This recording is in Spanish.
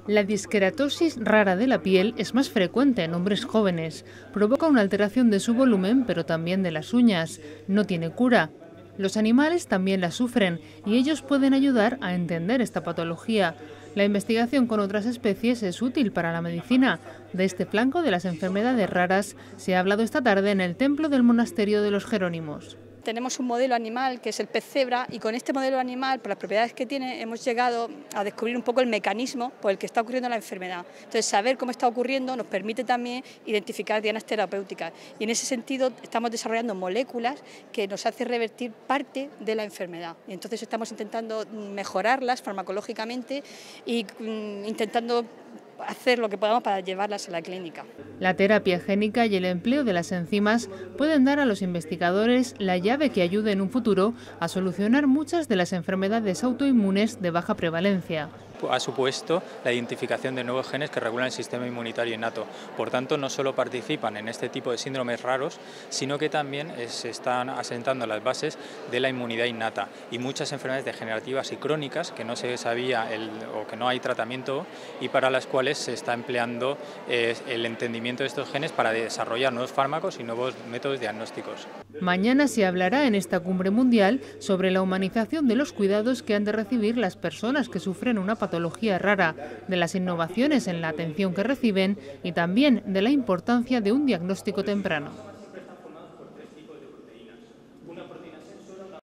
La disqueratosis rara de la piel es más frecuente en hombres jóvenes. Provoca una alteración de su volumen, pero también de las uñas. No tiene cura. Los animales también la sufren y ellos pueden ayudar a entender esta patología. La investigación con otras especies es útil para la medicina. De este flanco de las enfermedades raras se ha hablado esta tarde en el templo del monasterio de los Jerónimos. Tenemos un modelo animal que es el pez cebra y con este modelo animal, por las propiedades que tiene, hemos llegado a descubrir un poco el mecanismo por el que está ocurriendo la enfermedad. Entonces, saber cómo está ocurriendo nos permite también identificar dianas terapéuticas y en ese sentido estamos desarrollando moléculas que nos hacen revertir parte de la enfermedad. Y entonces estamos intentando mejorarlas farmacológicamente y intentando hacer lo que podamos para llevarlas a la clínica. La terapia génica y el empleo de las enzimas pueden dar a los investigadores la llave que ayude en un futuro a solucionar muchas de las enfermedades autoinmunes de baja prevalencia. Ha supuesto la identificación de nuevos genes que regulan el sistema inmunitario innato. Por tanto, no solo participan en este tipo de síndromes raros, sino que también se están asentando las bases de la inmunidad innata y muchas enfermedades degenerativas y crónicas que no se sabía o que no hay tratamiento y para las cuales se está empleando el entendimiento de estos genes para desarrollar nuevos fármacos y nuevos métodos diagnósticos. Mañana se hablará en esta cumbre mundial sobre la humanización de los cuidados que han de recibir las personas que sufren una patología rara, de las innovaciones en la atención que reciben y también de la importancia de un diagnóstico temprano.